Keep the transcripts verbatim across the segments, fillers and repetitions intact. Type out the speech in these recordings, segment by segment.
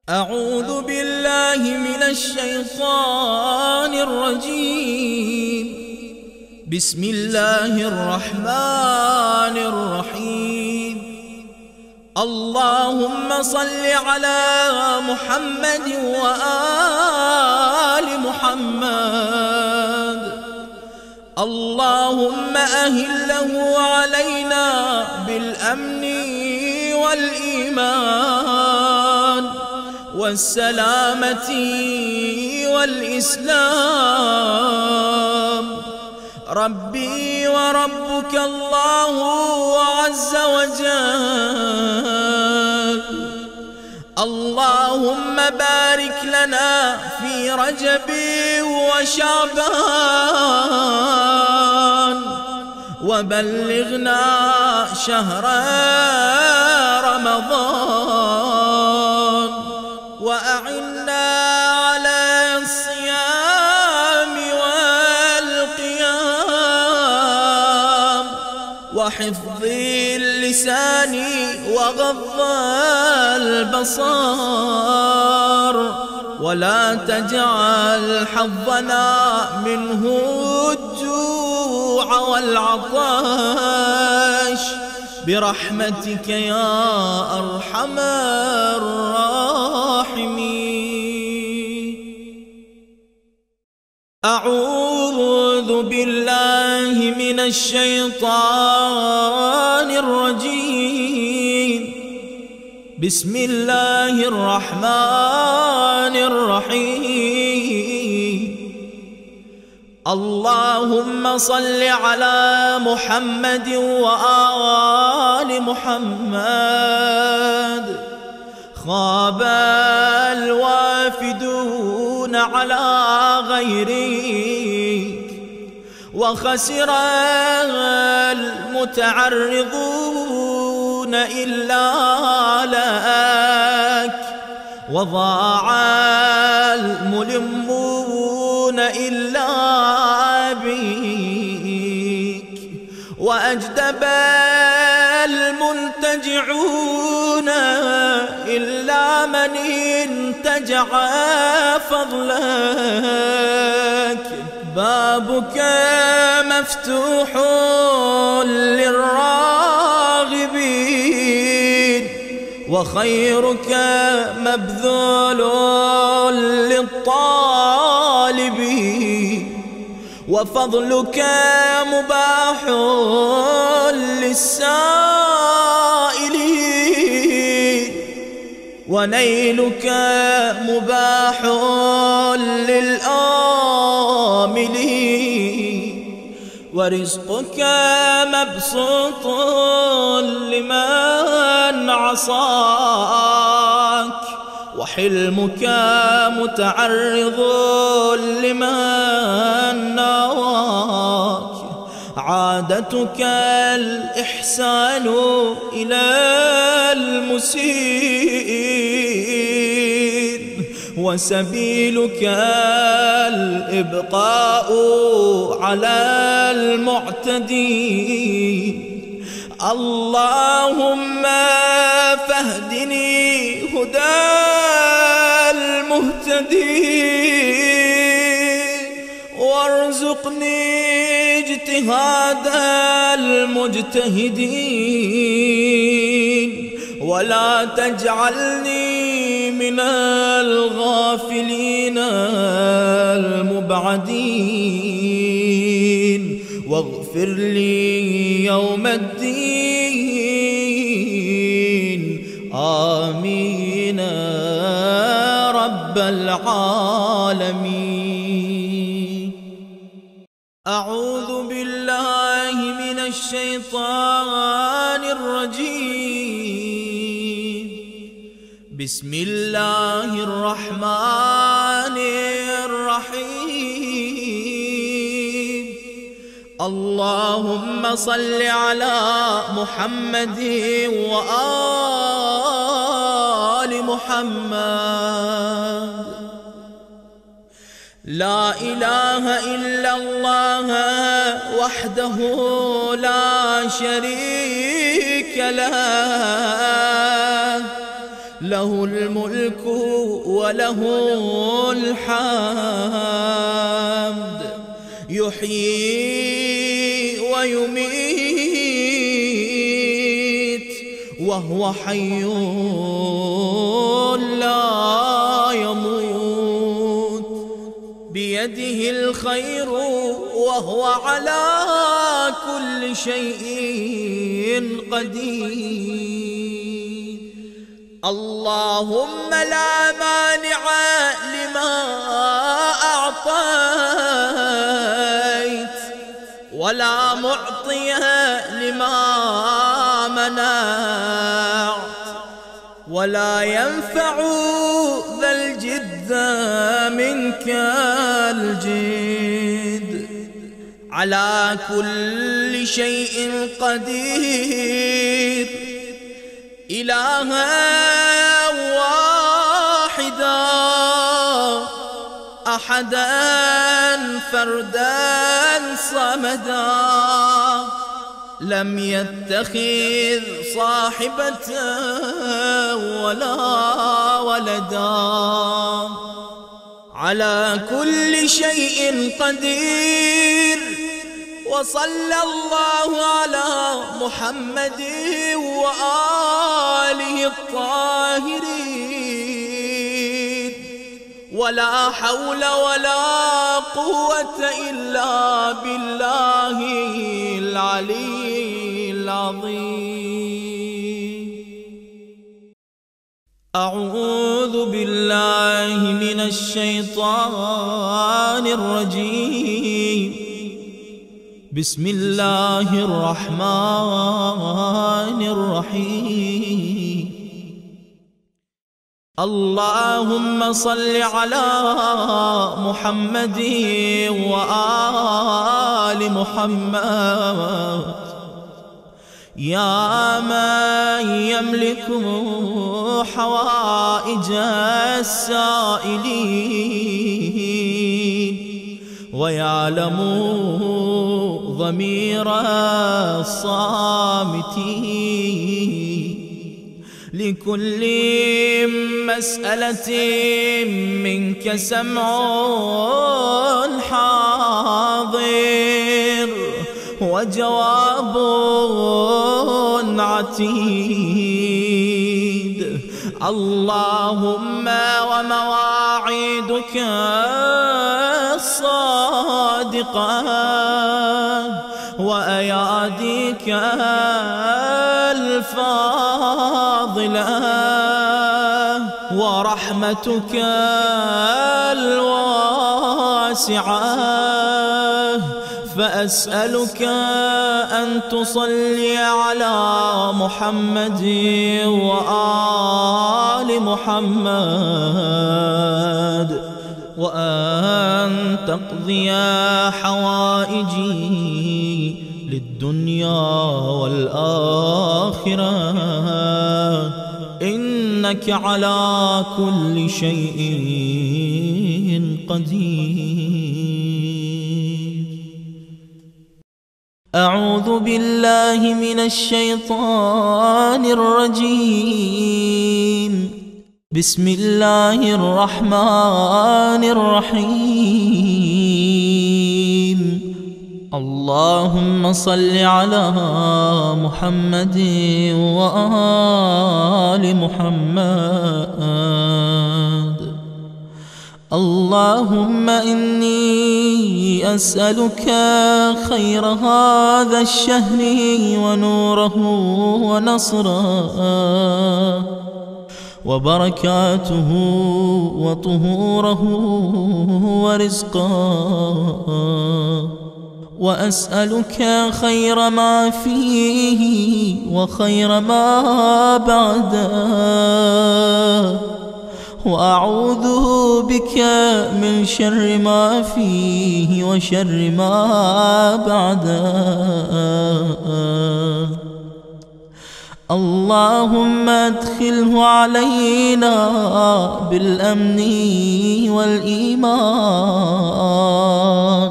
أعوذ بالله من الشيطان الرجيم. بسم الله الرحمن الرحيم. اللهم صل على محمد وآل محمد. اللهم أهله علينا بالأمن والإيمان والسلامة والإسلام. ربي وربك الله عز وجل. اللهم بارك لنا في رجب وشعبان وبلغنا شهر رمضان وأعنا على الصيام والقيام وحفظ اللسان وغض البصر، ولا تجعل حظنا منه الجوع والعطش برحمتك يا أرحم الراحمين. أعوذ بالله من الشيطان الرجيم. بسم الله الرحمن الرحيم. اللهم صل على محمد وآل محمد. خاب الوافدون على غيرك وخسر المتعرضون إلا لك، وضاع الملمون إلا بك، وأجدب المنتجعون إلا من انتجع فضلك. بابك مفتوح للراغبين وخيرك مبذول للطالبين، وفضلك مباح للسائلين، ونيلك مباح للآملين، ورزقك مبسوط لمن عصاك، وحلمك متعرض لمن نواك. عادتك الإحسان إلى المسيء، وسبيلك الإبقاء على المعتدين. اللهم فاهدني هدى المهتدين، وارزقني اجتهاد المجتهدين، ولا تجعلني من الغافلين المبعدين، واغفر لي يوم الدين. آمين رب العالمين. أعوذ بالله من الشيطان الرجيم. بسم الله الرحمن الرحيم. اللهم صل على محمد وآل محمد. لا إله إلا الله وحده لا شريك له، له الملك وله الحمد يحيي ويميت وهو حي لا يموت بيده الخير وهو على كل شيء قدير اللهم لا مانع لما أعطيت ولا معطي لما منعت ولا ينفع ذا الجد منك الجد على كل شيء قدير إلها واحدا أحدا فردا صمدا لم يتخذ صاحبة ولا ولدا على كل شيء قدير وصلى الله على محمد وآله الطاهرين ولا حول ولا قوة إلا بالله العلي العظيم. أعوذ بالله من الشيطان الرجيم. بسم الله الرحمن الرحيم. اللهم صل على محمد وآل محمد يا من يملك حوائج السائلين ويعلم ضمير الصامتين لكل مسألة منك سمع حاضر وجواب عتيد. اللهم ومواعيدك الصادقة وأياديك الفاضلة ورحمتك الواسعة فأسألك أن تصلي على محمد وآل محمد وأن تقضي حوائجي للدنيا والآخرة إنك على كل شيء قدير. أعوذ بالله من الشيطان الرجيم. بسم الله الرحمن الرحيم. اللهم صل على محمد وآل محمد. اللهم إني أسألك خير هذا الشهر ونوره ونصره وبركاته وطهوره ورزقه وأسألك خير ما فيه وخير ما بعده وأعوذ بك من شر ما فيه وشر ما بعده. اللهم ادخله علينا بالأمن والإيمان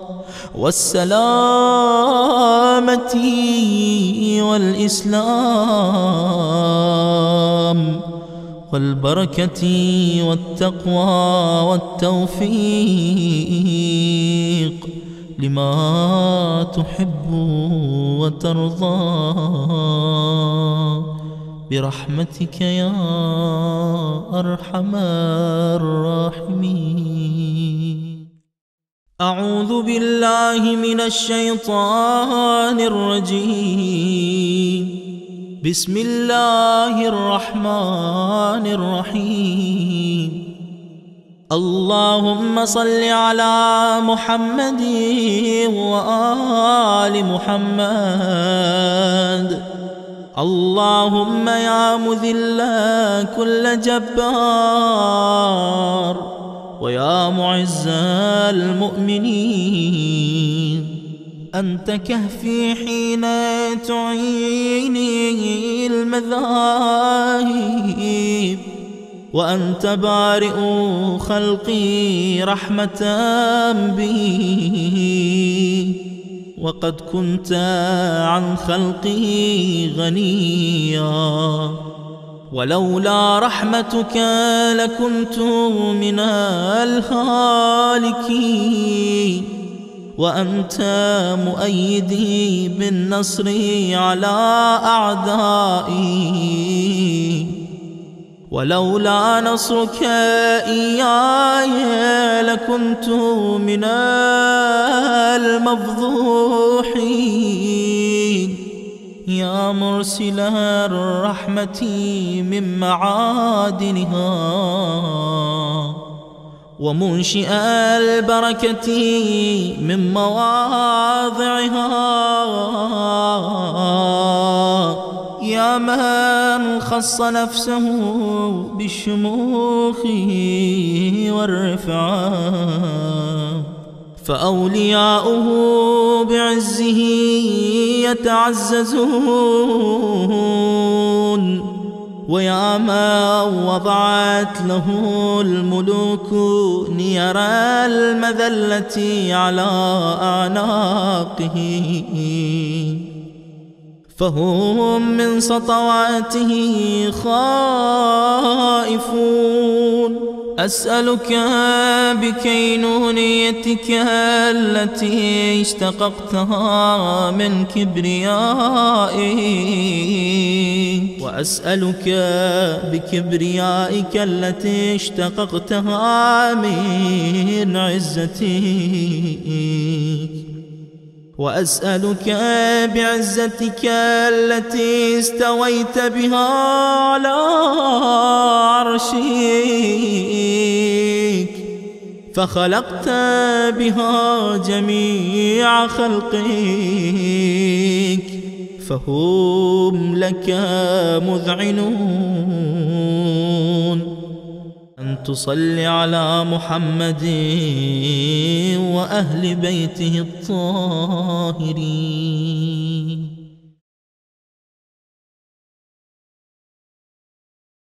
والسلامة والإسلام والبركة والتقوى والتوفيق لما تحب وترضى برحمتك يا أرحم الراحمين. أعوذ بالله من الشيطان الرجيم. بسم الله الرحمن الرحيم. اللهم صل على محمد وآل محمد. اللهم يا مذل كل جبار ويا معز المؤمنين، أنت كهفي حين تعيني المذاهب، وأنت بارئ خلقي رحمة بي، وقد كنت عن خلقي غنيا، ولولا رحمتك لكنت من الهالكين، وأنت مؤيدي بالنصر على أعدائي، ولولا نصرك إياي لكنت من المفضوحين. يا مرسل الرحمة من معادنها، ومنشئ البركة من مواضعها، يا من خص نفسه بالشموخ والرفعة، فأولياؤه بعزه يتعززون، ويا ما وضعت له الملوك نير المذلة على أعناقه، فهم من سطواته خائفون. أسألك بكينونيتك التي اشتققتها من كبريائي، وأسألك بكبريائك التي اشتققتها من عزتي، وأسألك بعزتك التي استويت بها على عرشك، فخلقت بها جميع خلقك، فهم لك مذعنون. أن تصلي على محمد وأهل بيته الطاهرين.